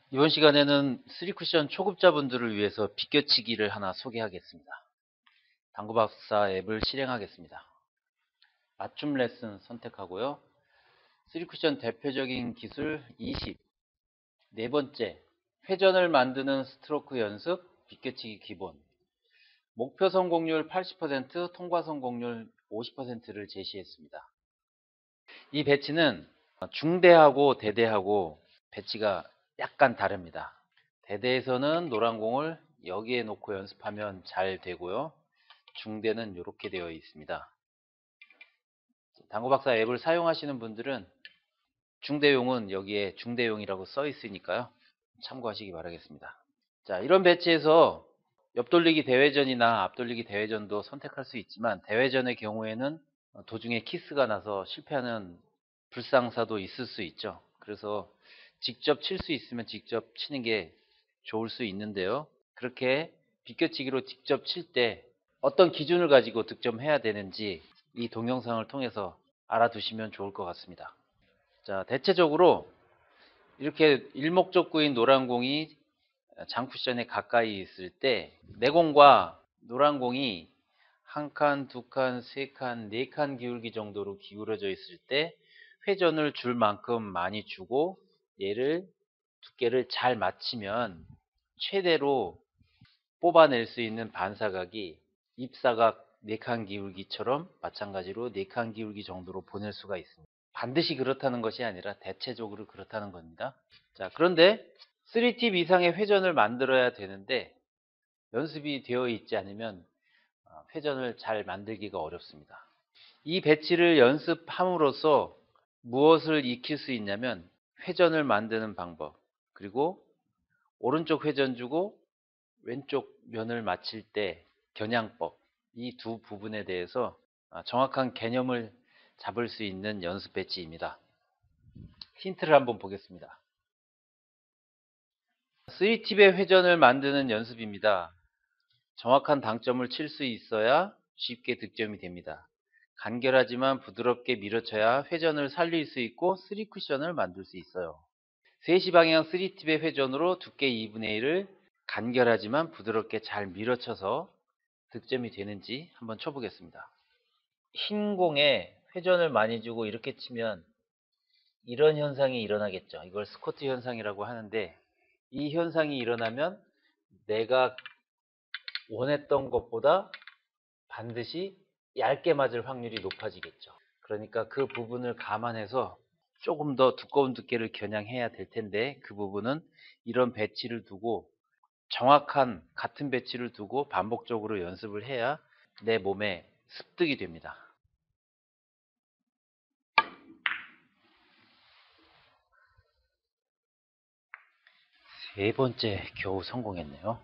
이번 시간에는 3쿠션 초급자분들을 위해서 비껴치기를 하나 소개하겠습니다. 당구박사 앱을 실행하겠습니다. 맞춤 레슨 선택하고요. 3쿠션 대표적인 기술 20. 네 번째, 회전을 만드는 스트로크 연습, 비껴치기 기본. 목표 성공률 80%, 통과 성공률 50%를 제시했습니다. 이 배치는 중대하고 대대하고 배치가 약간 다릅니다. 대대에서는 노란 공을 여기에 놓고 연습하면 잘 되고요. 중대는 이렇게 되어 있습니다. 당구박사 앱을 사용하시는 분들은 중대용은 여기에 중대용이라고 써 있으니까요. 참고하시기 바라겠습니다. 자, 이런 배치에서 옆돌리기 대회전이나 앞돌리기 대회전도 선택할 수 있지만 대회전의 경우에는 도중에 키스가 나서 실패하는 불상사도 있을 수 있죠. 그래서 직접 칠 수 있으면 직접 치는 게 좋을 수 있는데요. 그렇게 비껴치기로 직접 칠 때 어떤 기준을 가지고 득점해야 되는지 이 동영상을 통해서 알아두시면 좋을 것 같습니다. 자, 대체적으로 이렇게 일목적구인 노란 공이 장쿠션에 가까이 있을 때 내공과 노란 공이 한 칸, 두 칸, 세 칸, 네 칸 기울기 정도로 기울어져 있을 때 회전을 줄 만큼 많이 주고 얘를 두께를 잘 맞추면 최대로 뽑아낼 수 있는 반사각이 입사각 4칸 기울기처럼 마찬가지로 4칸 기울기 정도로 보낼 수가 있습니다. 반드시 그렇다는 것이 아니라 대체적으로 그렇다는 겁니다. 자, 그런데 3팁 이상의 회전을 만들어야 되는데 연습이 되어 있지 않으면 회전을 잘 만들기가 어렵습니다. 이 배치를 연습함으로써 무엇을 익힐 수 있냐면 회전을 만드는 방법, 그리고 오른쪽 회전 주고 왼쪽 면을 맞힐 때 겨냥법, 이 두 부분에 대해서 정확한 개념을 잡을 수 있는 연습 배치입니다. 힌트를 한번 보겠습니다. 3팁의 회전을 만드는 연습입니다. 정확한 당점을 칠 수 있어야 쉽게 득점이 됩니다. 간결하지만 부드럽게 밀어쳐야 회전을 살릴 수 있고 3쿠션을 만들 수 있어요. 3시 방향 3팁의 회전으로 두께 2분의 1을 간결하지만 부드럽게 잘 밀어쳐서 득점이 되는지 한번 쳐보겠습니다. 흰 공에 회전을 많이 주고 이렇게 치면 이런 현상이 일어나겠죠. 이걸 스쿼트 현상이라고 하는데 이 현상이 일어나면 내가 원했던 것보다 반드시 얇게 맞을 확률이 높아지겠죠. 그러니까 그 부분을 감안해서 조금 더 두꺼운 두께를 겨냥해야 될 텐데 그 부분은 이런 배치를 두고 정확한 같은 배치를 두고 반복적으로 연습을 해야 내 몸에 습득이 됩니다. 세 번째 겨우 성공했네요.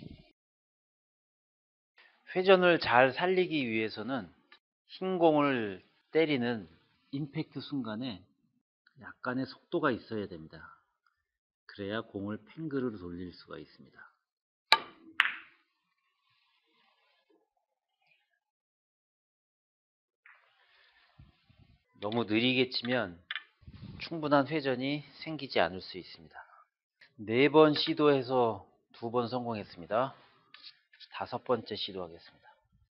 회전을 잘 살리기 위해서는 흰 공을 때리는 임팩트 순간에 약간의 속도가 있어야 됩니다. 그래야 공을 팽그르 돌릴 수가 있습니다. 너무 느리게 치면 충분한 회전이 생기지 않을 수 있습니다. 4번 시도해서 2번 성공했습니다. 5번째 시도하겠습니다.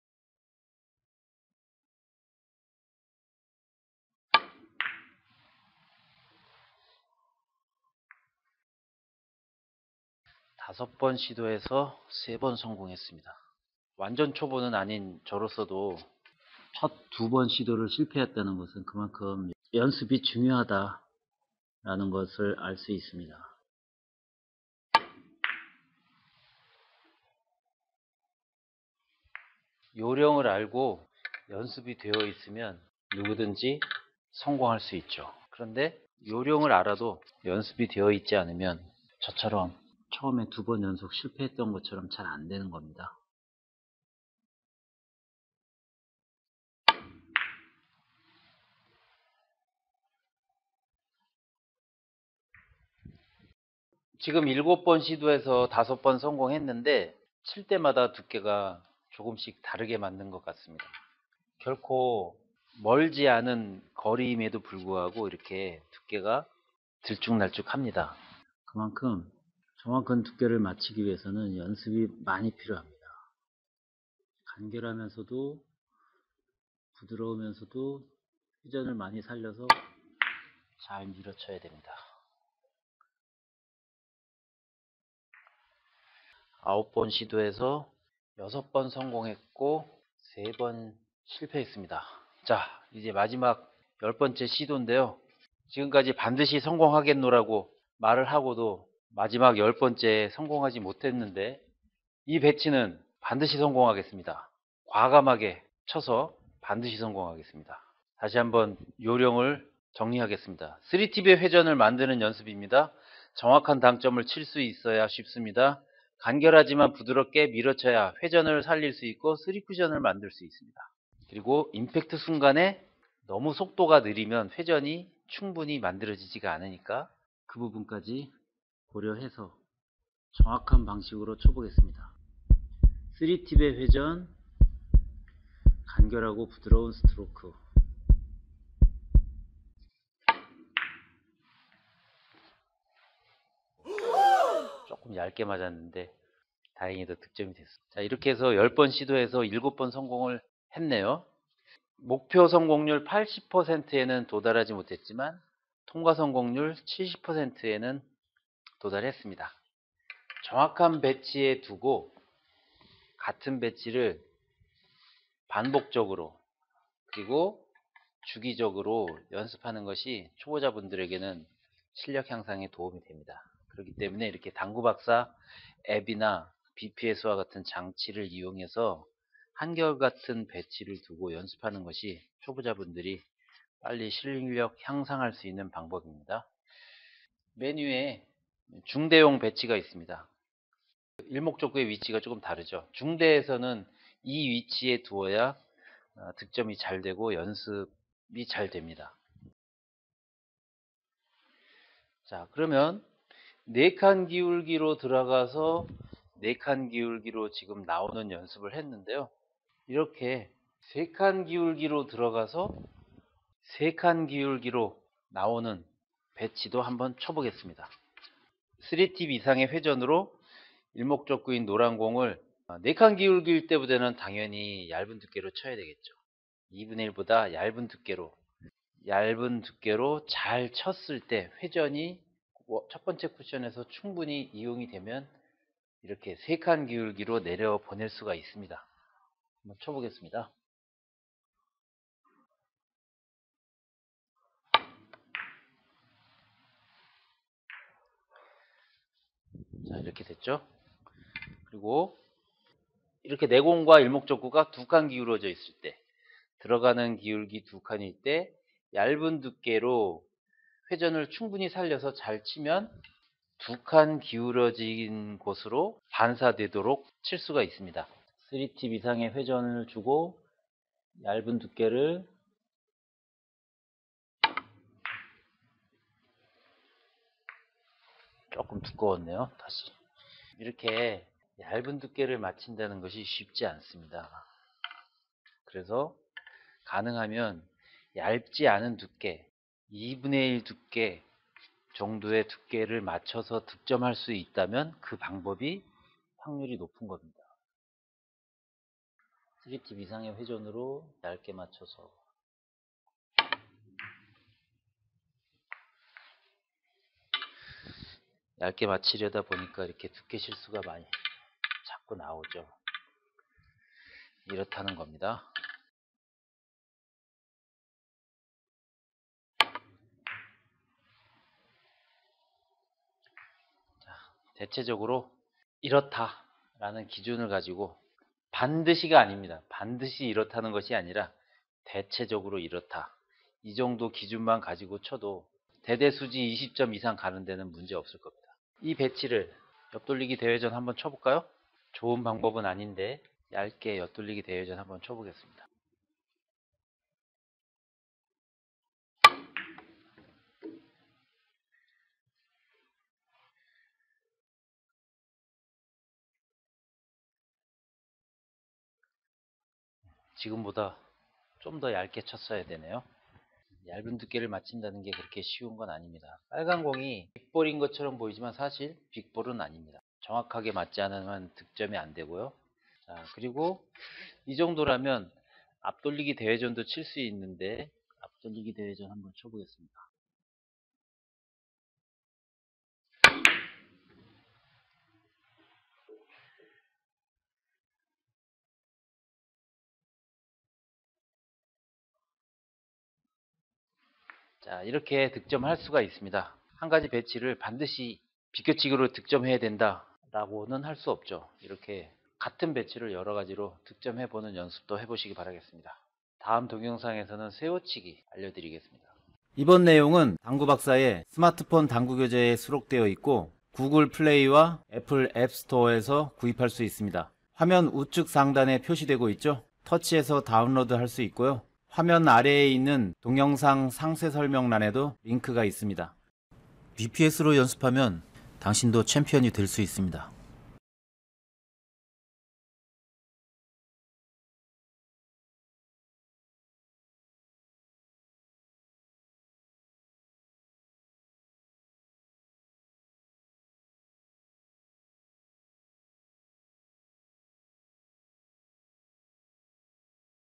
다섯 번 시도해서 3번 성공했습니다. 완전 초보는 아닌 저로서도 첫 2번 시도를 실패했다는 것은 그만큼 연습이 중요하다라는 것을 알 수 있습니다. 요령을 알고 연습이 되어 있으면 누구든지 성공할 수 있죠. 그런데 요령을 알아도 연습이 되어 있지 않으면 저처럼 처음에 2번 연속 실패했던 것처럼 잘 안 되는 겁니다. 지금 7번 시도해서 5번 성공했는데 칠 때마다 두께가 조금씩 다르게 맞는 것 같습니다. 결코 멀지 않은 거리임에도 불구하고 이렇게 두께가 들쭉날쭉합니다. 그만큼 정확한 두께를 맞추기 위해서는 연습이 많이 필요합니다. 간결하면서도 부드러우면서도 회전을 많이 살려서 잘 밀어쳐야 됩니다. 9번 시도해서 6번 성공했고 3번 실패했습니다. 자, 이제 마지막 10번째 시도인데요. 지금까지 반드시 성공하겠노라고 말을 하고도 마지막 10번째 성공하지 못했는데 이 배치는 반드시 성공하겠습니다. 과감하게 쳐서 반드시 성공하겠습니다. 다시 한번 요령을 정리하겠습니다. 3팁의 회전을 만드는 연습입니다. 정확한 당점을 칠 수 있어야 쉽습니다. 간결하지만 부드럽게 밀어쳐야 회전을 살릴 수 있고 3쿠션을 만들 수 있습니다. 그리고 임팩트 순간에 너무 속도가 느리면 회전이 충분히 만들어지지가 않으니까 그 부분까지 고려해서 정확한 방식으로 쳐보겠습니다. 3팁의 회전, 간결하고 부드러운 스트로크. 조금 얇게 맞았는데 다행히도 득점이 됐습니다. 자, 이렇게 해서 10번 시도해서 7번 성공을 했네요. 목표 성공률 80%에는 도달하지 못했지만 통과 성공률 70%에는 도달했습니다. 정확한 배치에 두고 같은 배치를 반복적으로 그리고 주기적으로 연습하는 것이 초보자분들에게는 실력 향상에 도움이 됩니다. 그렇기 때문에 이렇게 당구박사 앱이나 BPS와 같은 장치를 이용해서 한결같은 배치를 두고 연습하는 것이 초보자분들이 빨리 실력 향상할 수 있는 방법입니다. 메뉴에 중대용 배치가 있습니다. 일목적구의 위치가 조금 다르죠. 중대에서는 이 위치에 두어야 득점이 잘 되고 연습이 잘 됩니다. 자, 그러면 4칸 기울기로 들어가서 4칸 기울기로 지금 나오는 연습을 했는데요. 이렇게 3칸 기울기로 들어가서 3칸 기울기로 나오는 배치도 한번 쳐보겠습니다. 3팁 이상의 회전으로 일목적구인 노란 공을 4칸 기울기일 때보다는 당연히 얇은 두께로 쳐야 되겠죠. 2분의 1보다 얇은 두께로 잘 쳤을 때 회전이 첫 번째 쿠션에서 충분히 이용이 되면 이렇게 3칸 기울기로 내려 보낼 수가 있습니다. 한번 쳐보겠습니다. 자, 이렇게 됐죠. 그리고 이렇게 내공과 일목적구가 2칸 기울어져 있을 때 들어가는 기울기 2칸일 때 얇은 두께로 회전을 충분히 살려서 잘 치면 2칸 기울어진 곳으로 반사되도록 칠 수가 있습니다. 3팁 이상의 회전을 주고 얇은 두께를 조금 두꺼웠네요. 다시 이렇게 얇은 두께를 맞춘다는 것이 쉽지 않습니다. 그래서 가능하면 얇지 않은 두께 2분의 1 두께 정도의 두께를 맞춰서 득점할 수 있다면 그 방법이 확률이 높은 겁니다. 3팁 이상의 회전으로 얇게 맞춰서 얇게 맞추려다 보니까 이렇게 두께 실수가 많이 자꾸 나오죠. 이렇다는 겁니다. 대체적으로 이렇다라는 기준을 가지고 반드시가 아닙니다. 반드시 이렇다는 것이 아니라 대체적으로 이렇다. 이 정도 기준만 가지고 쳐도 대대수지 20점 이상 가는 데는 문제 없을 겁니다. 이 배치를 옆돌리기 대회전 한번 쳐볼까요? 좋은 방법은 아닌데 얇게 옆돌리기 대회전 한번 쳐보겠습니다. 지금보다 좀 더 얇게 쳤어야 되네요. 얇은 두께를 맞춘다는 게 그렇게 쉬운 건 아닙니다. 빨간 공이 빅볼인 것처럼 보이지만 사실 빅볼은 아닙니다. 정확하게 맞지 않으면 득점이 안 되고요. 자, 그리고 이 정도라면 앞돌리기 대회전도 칠 수 있는데 앞돌리기 대회전 한번 쳐보겠습니다. 자, 이렇게 득점할 수가 있습니다. 한 가지 배치를 반드시 비껴치기로 득점해야 된다 라고는 할 수 없죠. 이렇게 같은 배치를 여러 가지로 득점해 보는 연습도 해보시기 바라겠습니다. 다음 동영상에서는 세워치기 알려드리겠습니다. 이번 내용은 당구 박사의 스마트폰 당구 교재에 수록되어 있고 구글 플레이와 애플 앱스토어에서 구입할 수 있습니다. 화면 우측 상단에 표시되고 있죠. 터치해서 다운로드 할 수 있고요. 화면 아래에 있는 동영상 상세 설명란에도 링크가 있습니다. BPS로 연습하면 당신도 챔피언이 될 수 있습니다.